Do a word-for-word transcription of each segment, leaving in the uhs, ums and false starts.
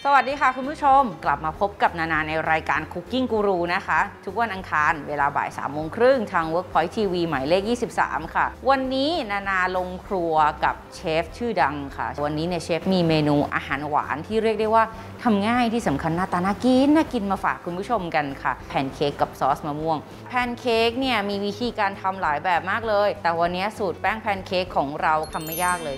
สวัสดีค่ะคุณผู้ชมกลับมาพบกับนานาในรายการ Cooking Guru นะคะทุกวันอังคารเวลาบ่ายสามโมงครึ่งทาง Workpoint ที วี หมายเลขยี่สิบสามค่ะวันนี้นานาลงครัวกับเชฟชื่อดังค่ะวันนี้เนี่ยเชฟมีเมนูอาหารหวานที่เรียกได้ว่าทำง่ายที่สำคัญหน้าตาน่ากินน่ากินมาฝากคุณผู้ชมกันค่ะแพนเค้กกับซอสมะม่วงแพนเค้กเนี่ยมีวิธีการทำหลายแบบมากเลยแต่วันนี้สูตรแป้งแพนเค้กของเราทำไม่ยากเลย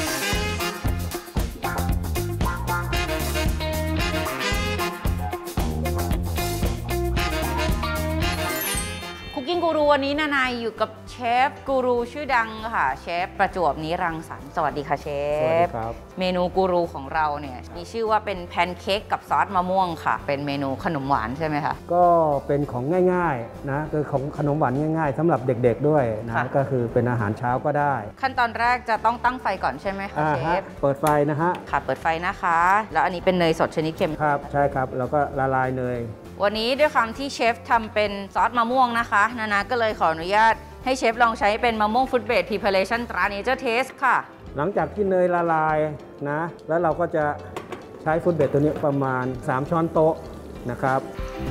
Cooking Guru วันนี้นานายอยู่กับเชฟกูรูชื่อดังค่ะเชฟประจวบนิรังสรรค์สวัสดีค่ะเชฟสวัสดีครับเมนูกูรูของเราเนี่ยมีชื่อว่าเป็นแพนเค้กกับซอสมะม่วงค่ะเป็นเมนูขนมหวานใช่ไหมคะก็เป็นของง่ายๆนะคือของขนมหวานง่ายๆสำหรับเด็กๆด้วยนะก็คือเป็นอาหารเช้าก็ได้ขั้นตอนแรกจะต้องตั้งไฟก่อนใช่ไหมคะเชฟเปิดไฟนะฮะค่ะเปิดไฟนะคะแล้วอันนี้เป็นเนยสดชนิดเค็มครับใช่ครับแล้วก็ละลายเนยวันนี้ด้วยความที่เชฟทำเป็นซอสมะม่วงนะคะนานาก็เลยขออนุญาตให้เชฟลองใช้เป็นมะม่วงฟุตเบรดพรีเพาเรชั่นตราเนเจอร์เทสค่ะหลังจากที่เนยละลายนะแล้วเราก็จะใช้ฟุตเบรดตัวนี้ประมาณสามช้อนโต๊ะนะครับ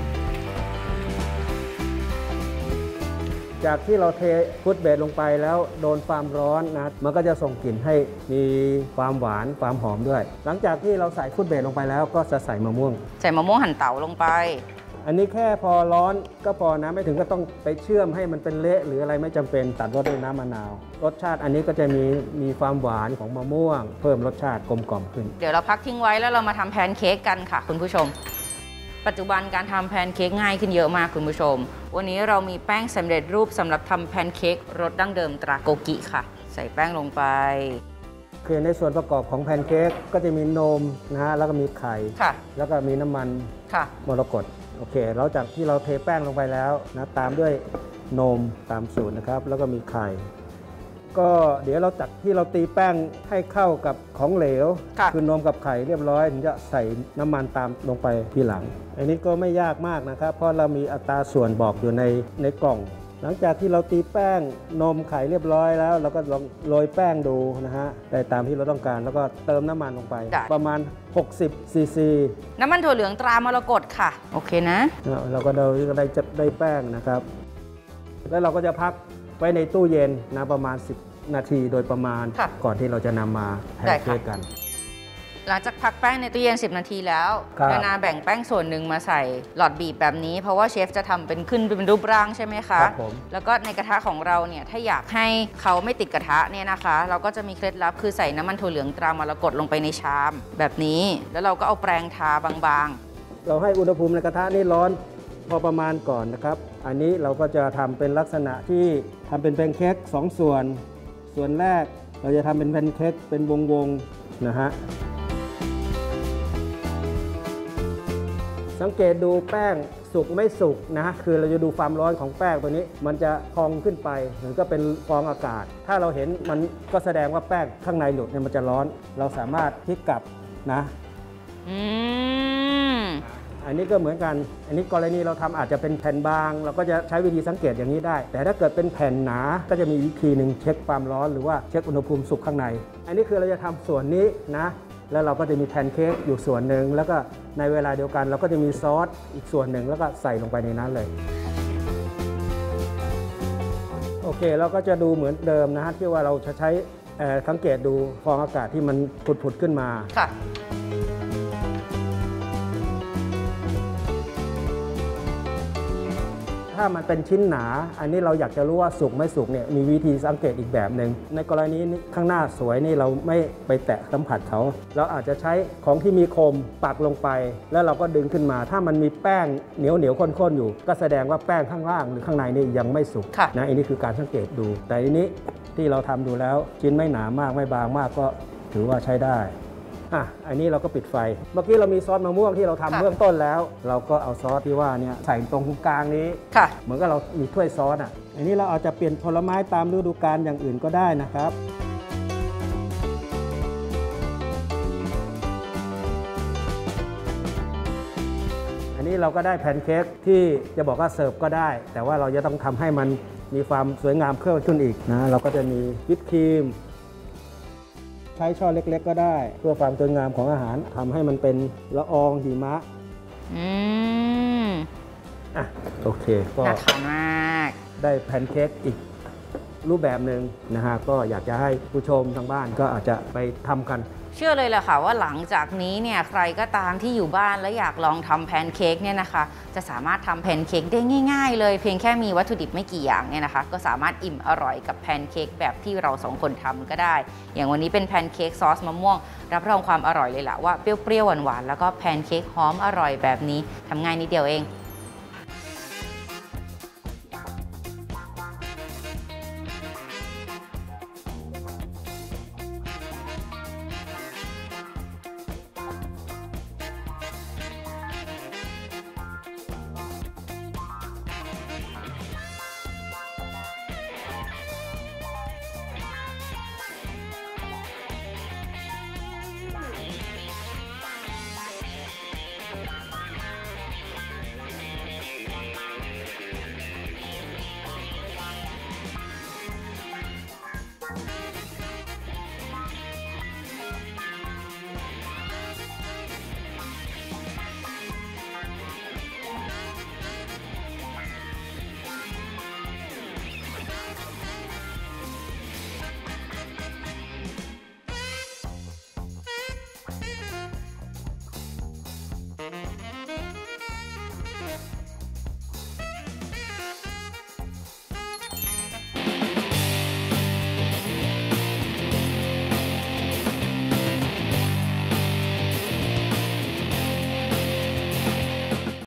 จากที่เราเทฟุตเบรดลงไปแล้วโดนความร้อนนะมันก็จะส่งกลิ่นให้มีความหวานความหอมด้วยหลังจากที่เราใส่ฟุตเบรดลงไปแล้วก็จะใส่มะม่วงใส่มะม่วงหั่นเต๋าลงไปอันนี้แค่พอร้อนก็พอนะไม่ถึงก็ต้องไปเชื่อมให้มันเป็นเละหรืออะไรไม่จำเป็นตัดรสด้วยน้ำมะนาวรสชาติอันนี้ก็จะมีมีความหวานของมะม่วงเพิ่มรสชาติกลมกล่อมขึ้นเดี๋ยวเราพักทิ้งไว้แล้วเรามาทำแพนเค้กกันค่ะคุณผู้ชมปัจจุบันการทำแพนเค้กง่ายขึ้นเยอะมากคุณผู้ชมวันนี้เรามีแป้งสำเร็จรูปสำหรับทำแพนเค้กรสดั้งเดิมตราโกกิค่ะใส่แป้งลงไปคือในส่วนประกอบของแพนเค้กก็จะมีนมนะฮะแล้วก็มีไข่แล้วก็มีน้ำมันมรกตโอเคแล้วจากที่เราเทแป้งลงไปแล้วนะตามด้วยนมตามสูตรนะครับแล้วก็มีไข่ก็เดี๋ยวเราจากที่เราตีแป้งให้เข้ากับของเหลวคือนมกับไข่เรียบร้อยถึงจะใส่น้ำมันตามลงไปทีหลังอันนี้ก็ไม่ยากมากนะครับเพราะเรามีอัตราส่วนบอกอยู่ในในกล่องหลังจากที่เราตีแป้งนมไข่เรียบร้อยแล้วเราก็ลองโรยแป้งดูนะฮะได้ตามที่เราต้องการแล้วก็เติมน้ำมันลงไปประมาณหกสิบซีซีน้ำมันถั่วเหลืองตรามรกตค่ะโอเคนะเราก็ได้ได้จะได้แป้งนะครับแล้วเราก็จะพักไว้ในตู้เย็นนะประมาณสิบนาทีโดยประมาณก่อนที่เราจะนำมาแพนเค้กกันหลังจากพักแป้งในตู้เย็นสิบนาทีแล้วนานาแบ่งแป้งส่วนหนึ่งมาใส่หลอดบีบแบบนี้เพราะว่าเชฟจะทำเป็นขึ้นเป็นรูปร่างใช่ไหมคะครับผมแล้วก็ในกระทะของเราเนี่ยถ้าอยากให้เขาไม่ติดกระทะเนี่ยนะคะเราก็จะมีเคล็ดลับคือใส่น้ำมันถั่วเหลืองตรามรกตลงไปในชามแบบนี้แล้วเราก็เอาแปรงทาบางๆเราให้อุณหภูมิในกระทะนี่ร้อนพอประมาณก่อนนะครับอันนี้เราก็จะทำเป็นลักษณะที่ทำเป็นแพนเค้กสองส่วนส่วนแรกเราจะทำเป็นแพนเค้กเป็นวงๆนะฮะสังเกตดูแป้งสุกไม่สุกนะคือเราจะดูความร้อนของแป้งตัวนี้มันจะพองขึ้นไปเหมือนก็เป็นฟองอากาศถ้าเราเห็นมันก็แสดงว่าแป้งข้างในหลุดเนี่ยมันจะร้อนเราสามารถพลิกกลับนะอืมอันนี้ก็เหมือนกันอันนี้กรณีเราทำอาจจะเป็นแผ่นบางเราก็จะใช้วิธีสังเกตอย่างนี้ได้แต่ถ้าเกิดเป็นแผ่นหนาก็จะมีวิธีหนึ่งเช็คความร้อนหรือว่าเช็คอุณหภูมิสุกข้างในอันนี้คือเราจะทำส่วนนี้นะแล้วเราก็จะมีแพนเค้กอยู่ส่วนหนึ่งแล้วก็ในเวลาเดียวกันเราก็จะมีซอสอีกส่วนหนึ่งแล้วก็ใส่ลงไปในนั้นเลยโอเคเราก็จะดูเหมือนเดิมนะฮะที่ว่าเราจะใช้สังเกตดูฟองอากาศที่มันผุดๆขึ้นมาค่ะถ้ามันเป็นชิ้นหนาอันนี้เราอยากจะรู้ว่าสุกไม่สุกเนี่ยมีวิธีสังเกตอีกแบบหนึ่งในกรณีนี้ข้างหน้าสวยนี่เราไม่ไปแตะสัมผัสเขาเราอาจจะใช้ของที่มีคมปักลงไปแล้วเราก็ดึงขึ้นมาถ้ามันมีแป้งเหนียวเหนียวข้นๆอยู่ก็แสดงว่าแป้งข้างล่างหรือข้างในนี่ยังไม่สุกนะอันนี้คือการสังเกตดูแต่อันนี้ที่เราทำดูแล้วชิ้นไม่หนามากไม่บางมากก็ถือว่าใช้ได้อ่ะอันนี้เราก็ปิดไฟเมื่อกี้เรามีซอสมะม่วงที่เราทำเบื้องต้นแล้วเราก็เอาซอสที่ว่าเนี่ยใส่ตรงกลางนี้เหมือนกับเรามีถ้วยซอสอ่ะอันนี้เราอาจจะเปลี่ยนผลไม้ตามฤดูกาลอย่างอื่นก็ได้นะครับอันนี้เราก็ได้แพนเค้กที่จะบอกว่าเสิร์ฟก็ได้แต่ว่าเราจะต้องทำให้มันมีความสวยงามเพิ่มขึ้นอีกนะเราก็จะมีวิปครีมใช้ช่อเล็กๆก็ได้เพื่อความสวยงามของอาหารทำให้มันเป็นละอองหิมะอืมอ่ะโอเคก็น่าทานมากได้แพนเค้กอีกรูปแบบหนึ่งนะฮะก็อยากจะให้ผู้ชมทางบ้านก็อาจจะไปทำกันเชื่อเลยแหละค่ะว่าหลังจากนี้เนี่ยใครก็ตามที่อยู่บ้านแล้วอยากลองทำแพนเค้กเนี่ยนะคะจะสามารถทำแพนเค้กได้ง่ายๆเลยเพียงแค่มีวัตถุดิบไม่กี่อย่างเนี่ยนะคะก็สามารถอิ่มอร่อยกับแพนเค้กแบบที่เราสองคนทำก็ได้อย่างวันนี้เป็นแพนเค้กซอสมะม่วงรับรองความอร่อยเลยแหละว่าเปรี้ยวๆหวานๆแล้วก็แพนเค้กหอมอร่อยแบบนี้ทำง่ายนิดเดียวเอง